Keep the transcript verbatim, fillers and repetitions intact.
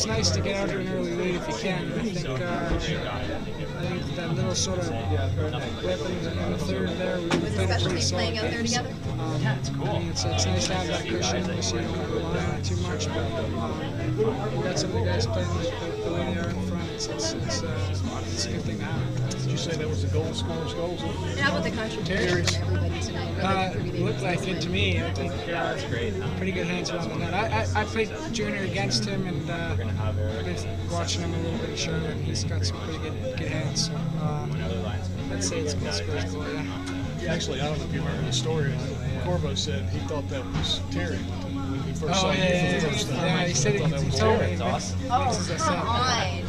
it's nice to get out to an early lead if you can. I think, uh, I think that little sort of blip in the, in the third there, we Was played a especially pretty solid playing out there game. together? Um, yeah, it's cool. I mean, it's, it's nice to have that cushion, so you don't have to rely on it too much. But um, we got some of the guys playing the, the, the way they are in front. It's, it's, it's, uh, it's a good thing to have. Did you say that was the goal scorer's goals? And how about the contributions from everybody tonight? Uh, looked like it to me. I think uh, pretty good hands around the net. I, I, I played junior against him, and uh, I've been watching him a little bit in Charlotte, and he's got some pretty good good hands. So uh, I'd say it's good score's goal, yeah. Actually, I don't know if you remember the story. Corbo said he thought that was Terry when he first Oh, saw yeah, you yeah, for the first yeah. time. Yeah, he said he, thought that he was told Terry. me. Oh, come on.